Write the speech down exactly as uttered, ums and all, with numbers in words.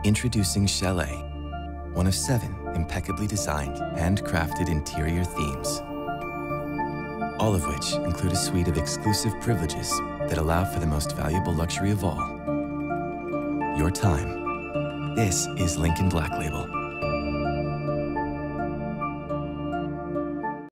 Introducing Chalet, one of seven impeccably designed, handcrafted interior themes, all of which include a suite of exclusive privileges that allow for the most valuable luxury of all, your time. This is Lincoln Black Label.